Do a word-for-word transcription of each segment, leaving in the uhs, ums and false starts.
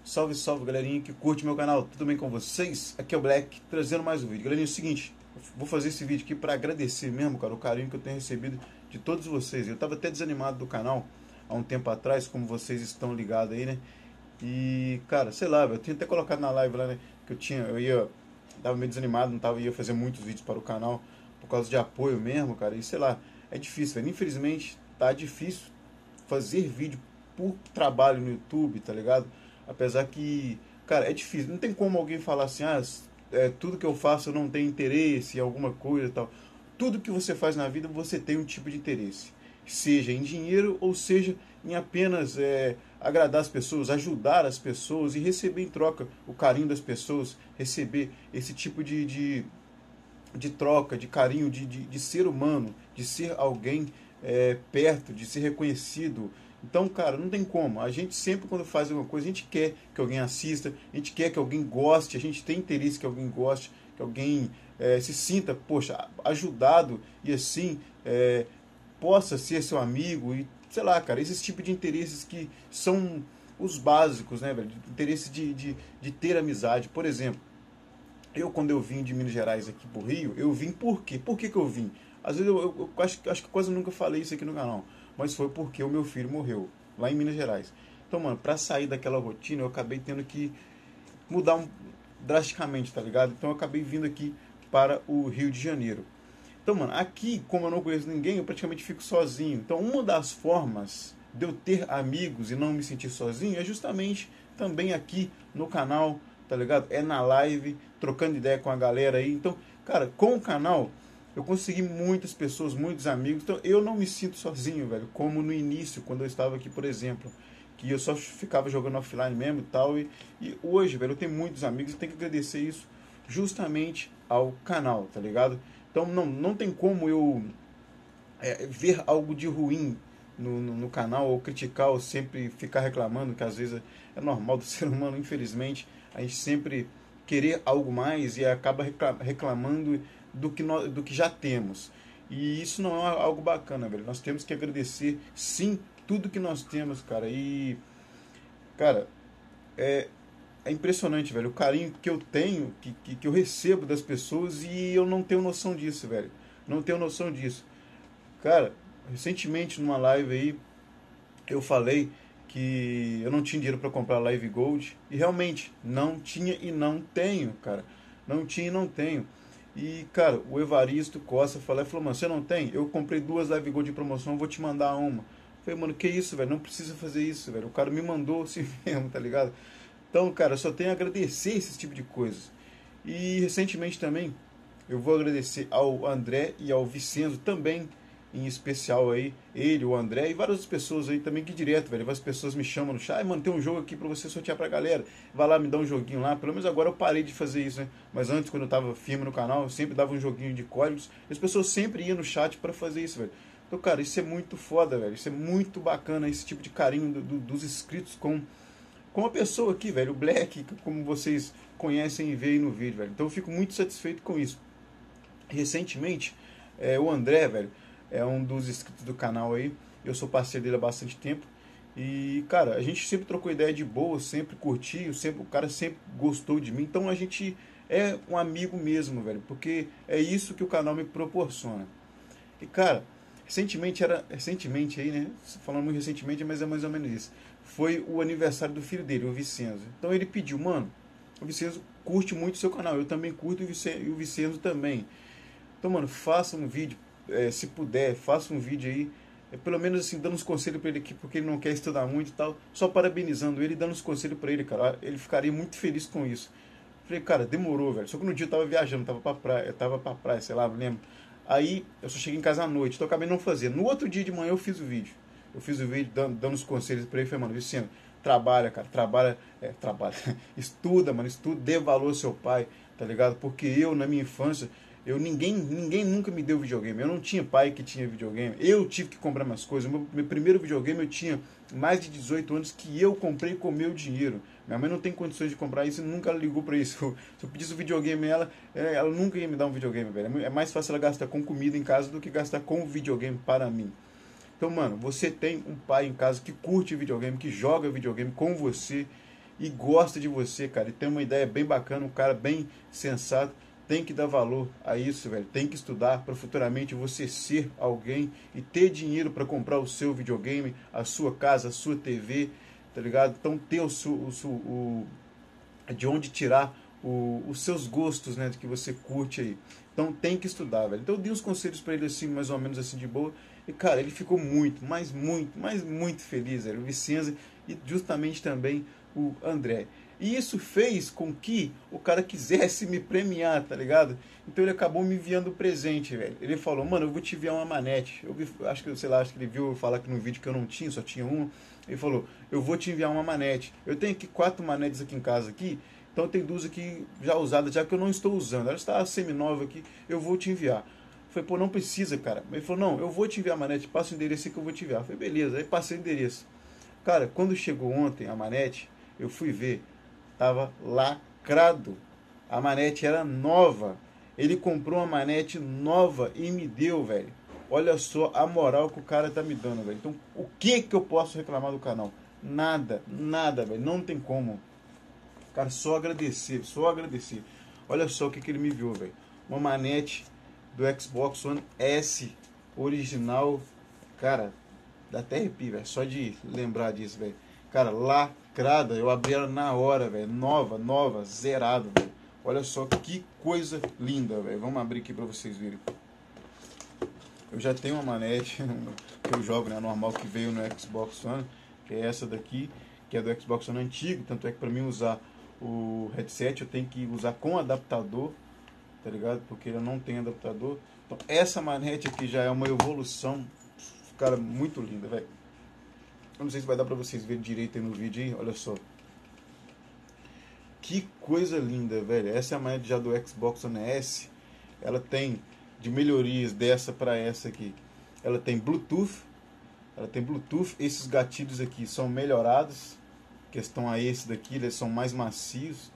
Salve, salve, galerinha que curte meu canal, tudo bem com vocês? Aqui é o Black, trazendo mais um vídeo. Galerinha, é o seguinte, vou fazer esse vídeo aqui para agradecer mesmo, cara, o carinho que eu tenho recebido de todos vocês. Eu tava até desanimado do canal há um tempo atrás, como vocês estão ligados aí, né? E, cara, sei lá, eu tinha até colocado na live lá, né, que eu tinha, eu ia, tava meio desanimado, não tava, ia fazer muitos vídeos para o canal, por causa de apoio mesmo, cara, e sei lá, é difícil, velho. Infelizmente, tá difícil fazer vídeo por trabalho no YouTube, tá ligado? Apesar que, cara, é difícil. Não tem como alguém falar assim, ah, é, tudo que eu faço eu não tenho interesse em alguma coisa e tal. Tudo que você faz na vida você tem um tipo de interesse. Seja em dinheiro ou seja em apenas é, agradar as pessoas, ajudar as pessoas e receber em troca o carinho das pessoas, receber esse tipo de, de, de troca, de carinho, de, de, de ser humano, de ser alguém é, perto, de ser reconhecido. Então, cara, não tem como. A gente sempre, quando faz alguma coisa, a gente quer que alguém assista, a gente quer que alguém goste, a gente tem interesse que alguém goste, que alguém é, se sinta, poxa, ajudado e assim é, possa ser seu amigo e, sei lá, cara, esses tipos de interesses que são os básicos, né, velho? Interesse de, de, de ter amizade. Por exemplo, eu, quando eu vim de Minas Gerais aqui pro Rio, eu vim por quê? Por que que eu vim? Às vezes eu, eu, eu acho, acho que quase nunca falei isso aqui no canal, mas foi porque o meu filho morreu lá em Minas Gerais. Então, mano, pra sair daquela rotina, eu acabei tendo que mudar um, drasticamente, tá ligado? Então eu acabei vindo aqui para o Rio de Janeiro. Então, mano, aqui, como eu não conheço ninguém, eu praticamente fico sozinho. Então, uma das formas de eu ter amigos e não me sentir sozinho é justamente também aqui no canal, tá ligado? É na live, trocando ideia com a galera aí. Então, cara, com o canal eu consegui muitas pessoas, muitos amigos. Então, eu não me sinto sozinho, velho, como no início, quando eu estava aqui, por exemplo, que eu só ficava jogando offline mesmo e tal. E, e hoje, velho, eu tenho muitos amigos e tenho que agradecer isso justamente ao canal, tá ligado? Então, não, não tem como eu é, ver algo de ruim no, no, no canal, ou criticar, ou sempre ficar reclamando, que às vezes é normal do ser humano, infelizmente, a gente sempre querer algo mais e acaba reclamando do que, nós, do que já temos. E isso não é algo bacana, velho. Nós temos que agradecer, sim, tudo que nós temos, cara. E, cara, é, é impressionante, velho, o carinho que eu tenho, que, que, que eu recebo das pessoas e eu não tenho noção disso, velho. Não tenho noção disso. Cara, recentemente numa live aí, eu falei que eu não tinha dinheiro para comprar Live Gold e realmente não tinha e não tenho, cara. Não tinha e não tenho. E, cara, o Evaristo Costa falou, falou, mano, você não tem? Eu comprei duas Live Gold de promoção, vou te mandar uma. Eu falei, mano, que isso, velho? Não precisa fazer isso, velho. O cara me mandou assim mesmo, tá ligado? Então, cara, eu só tenho a agradecer esse tipo de coisas. E recentemente também, eu vou agradecer ao André e ao Vicenzo também, em especial aí, ele, o André e várias pessoas aí também que direto, velho, várias pessoas me chamam no chat, ah, mano, tem um jogo aqui pra você sortear pra galera, vai lá, me dá um joguinho lá, pelo menos agora eu parei de fazer isso, né, mas antes, quando eu tava firme no canal, eu sempre dava um joguinho de códigos, e as pessoas sempre iam no chat pra fazer isso, velho. Então, cara, isso é muito foda, velho, isso é muito bacana, esse tipo de carinho do, do, dos inscritos com, com a pessoa aqui, velho, o Black, como vocês conhecem e veem no vídeo, velho. Então eu fico muito satisfeito com isso. Recentemente, é, o André, velho, é um dos inscritos do canal aí. Eu sou parceiro dele há bastante tempo. E, cara, a gente sempre trocou ideia de boa, sempre curtiu, sempre, o cara sempre gostou de mim. Então a gente é um amigo mesmo, velho. Porque é isso que o canal me proporciona. E, cara, recentemente era. Recentemente aí, né? Falando muito recentemente, mas é mais ou menos isso. Foi o aniversário do filho dele, o Vicenzo. Então ele pediu, mano, o Vicenzo curte muito o seu canal. Eu também curto e o Vicenzo também. Então, mano, faça um vídeo. É, se puder, faça um vídeo aí, é, pelo menos assim, dando uns conselhos pra ele aqui, porque ele não quer estudar muito e tal, só parabenizando ele e dando uns conselhos pra ele, cara, ele ficaria muito feliz com isso. Falei, cara, demorou, velho, só que no dia eu tava viajando, tava pra praia, eu tava pra praia, sei lá, não lembro. Aí, eu só cheguei em casa à noite, então eu acabei não fazendo. No outro dia de manhã eu fiz o vídeo, eu fiz o vídeo dando, dando os conselhos pra ele, falei, mano, Vicente, trabalha, cara, trabalha, é, trabalha, estuda, mano, estuda, dê valor ao seu pai, tá ligado? Porque eu, na minha infância, Eu, ninguém, ninguém nunca me deu videogame. Eu não tinha pai que tinha videogame. Eu tive que comprar minhas coisas. Meu, meu primeiro videogame eu tinha mais de dezoito anos que eu comprei com meu dinheiro. Minha mãe não tem condições de comprar isso e nunca ligou pra isso. Se eu pedisse o videogame ela, ela nunca ia me dar um videogame, velho. É mais fácil ela gastar com comida em casa do que gastar com videogame para mim. Então, mano, você tem um pai em casa que curte videogame, que joga videogame com você. e gosta de você, cara, e tem uma ideia bem bacana, um cara bem sensato, tem que dar valor a isso, velho. Tem que estudar para futuramente você ser alguém e ter dinheiro para comprar o seu videogame, a sua casa, a sua T V, tá ligado? Então ter o, o, o, o de onde tirar o, os seus gostos, né, que você curte aí. Então tem que estudar, velho. Então eu dei uns conselhos para ele assim, mais ou menos assim de boa. E cara, ele ficou muito, mas muito, mas muito feliz, velho. O Vicenza e justamente também o André. E isso fez com que o cara quisesse me premiar, tá ligado? Então ele acabou me enviando presente, velho. Ele falou, mano, eu vou te enviar uma manete. Eu vi, acho que, sei lá, acho que ele viu eu falar aqui no vídeo que eu não tinha, só tinha uma. Ele falou, eu vou te enviar uma manete. Eu tenho aqui quatro manetes aqui em casa aqui. Então tem duas aqui já usadas, já que eu não estou usando. Ela está semi-nova aqui, eu vou te enviar. Eu falei, pô, não precisa, cara. Ele falou, não, eu vou te enviar a manete, passa o endereço aí que eu vou te enviar. Eu falei, beleza, aí passei o endereço. Cara, quando chegou ontem a manete, eu fui ver, tava lacrado. A manete era nova. Ele comprou uma manete nova e me deu, velho. Olha só a moral que o cara tá me dando, velho. Então, o que que eu posso reclamar do canal? Nada, nada, velho. Não tem como. Cara, só agradecer, só agradecer. Olha só o que, que ele me enviou, velho. Uma manete do Xbox One S original. Cara, dá até arrepio, velho. Só de lembrar disso, velho. Cara, lacrada. Eu abri ela na hora, velho. Nova, nova, zerada, velho. Olha só que coisa linda, velho. Vamos abrir aqui pra vocês verem. Eu já tenho uma manete que eu jogo, né? Normal, que veio no Xbox One. Que é essa daqui, que é do Xbox One antigo. Tanto é que pra mim usar o headset eu tenho que usar com adaptador, tá ligado? Porque ele não tem adaptador. Então essa manete aqui já é uma evolução, cara, muito linda, velho. Eu não sei se vai dar pra vocês verem direito aí no vídeo, hein? Olha só. Que coisa linda, velho. Essa é a manete já do Xbox One S. Ela tem de melhorias dessa pra essa aqui. Ela tem Bluetooth. Ela tem Bluetooth. Esses gatilhos aqui são melhorados. Questão a esse daqui, eles são mais macios.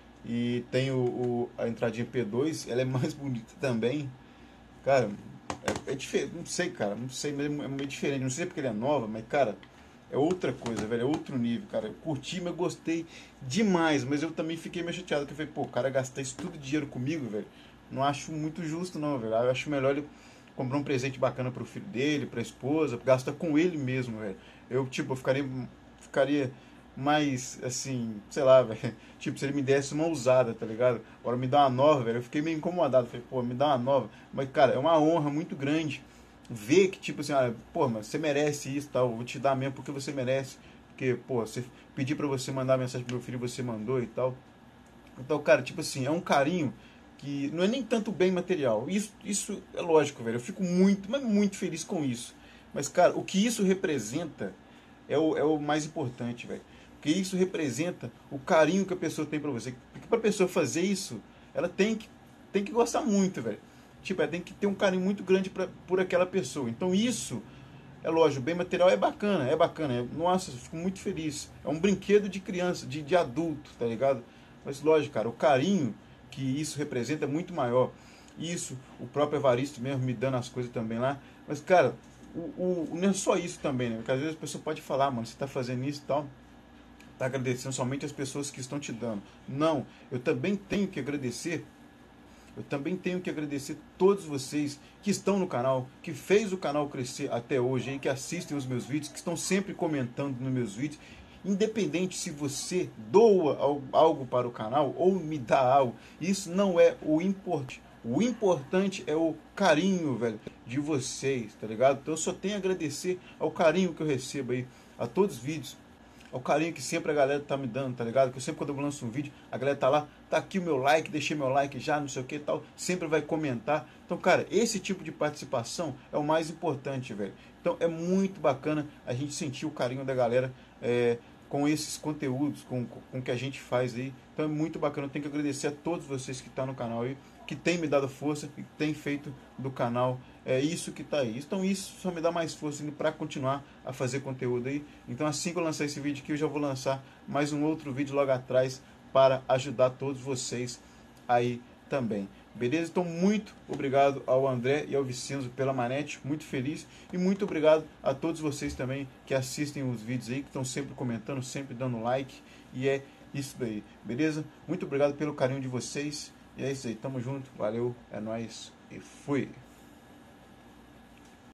E tem o, o, a entradinha P dois. Ela é mais bonita também. Cara, é, é diferente. Não sei, cara. Não sei mesmo. É meio diferente. Não sei porque ele é nova, mas, cara... É outra coisa, velho, é outro nível, cara. Eu curti, mas gostei demais. Mas eu também fiquei meio chateado, porque eu falei, pô, o cara gastar isso tudo de dinheiro comigo, velho. Não acho muito justo, não, velho. Eu acho melhor ele comprar um presente bacana pro filho dele, pra esposa, gasta com ele mesmo, velho. Eu, tipo, eu ficaria, ficaria mais, assim, sei lá, velho. Tipo, se ele me desse uma usada, tá ligado? Agora me dá uma nova, velho. Eu fiquei meio incomodado. Falei, pô, me dá uma nova. Mas, cara, é uma honra muito grande ver que, tipo assim, ah, pô, mas você merece isso, tal, eu vou te dar mesmo porque você merece, porque, pô, você pedir pra você mandar mensagem pro meu filho, você mandou e tal. Então, cara, tipo assim, é um carinho que não é nem tanto bem material. Isso, isso é lógico, velho, eu fico muito, mas muito feliz com isso. Mas, cara, o que isso representa é o, é o mais importante, velho. Porque isso representa o carinho que a pessoa tem pra você. Porque pra pessoa fazer isso, ela tem que, tem que gostar muito, velho. Tipo, é, tem que ter um carinho muito grande pra, por aquela pessoa. Então isso, é lógico, bem material é bacana, é bacana. É, nossa, eu fico muito feliz. É um brinquedo de criança, de, de adulto, tá ligado? Mas lógico, cara, o carinho que isso representa é muito maior. Isso, o próprio Evaristo mesmo me dando as coisas também lá. Mas, cara, o, o, não é só isso também, né? Porque às vezes a pessoa pode falar, mano, você tá fazendo isso e tal, tá agradecendo somente as pessoas que estão te dando. Não, eu também tenho que agradecer. Eu também tenho que agradecer todos vocês que estão no canal, que fez o canal crescer até hoje, hein, que assistem os meus vídeos, que estão sempre comentando nos meus vídeos. Independente se você doa algo para o canal ou me dá algo, isso não é o importante. O importante é o carinho, velho, de vocês, tá ligado? Então eu só tenho a agradecer ao carinho que eu recebo aí, a todos os vídeos. O carinho que sempre a galera tá me dando, tá ligado? Que eu sempre quando eu lanço um vídeo, a galera tá lá, tá aqui o meu like, deixei meu like já, não sei o que e tal, sempre vai comentar. Então, cara, esse tipo de participação é o mais importante, velho. Então, é muito bacana a gente sentir o carinho da galera é, com esses conteúdos, com, com o que a gente faz aí. Então, é muito bacana. Eu tenho que agradecer a todos vocês que estão no canal aí, que tem me dado força e tem feito do canal é isso que tá aí. Então isso só me dá mais força para continuar a fazer conteúdo aí. Então assim que eu lançar esse vídeo aqui, eu já vou lançar mais um outro vídeo logo atrás para ajudar todos vocês aí também. Beleza? Então muito obrigado ao André e ao Vicenzo pela manete, muito feliz. E muito obrigado a todos vocês também que assistem os vídeos aí, que estão sempre comentando, sempre dando like. E é isso daí, beleza? Muito obrigado pelo carinho de vocês. E é isso aí, tamo junto, valeu, é nóis e fui!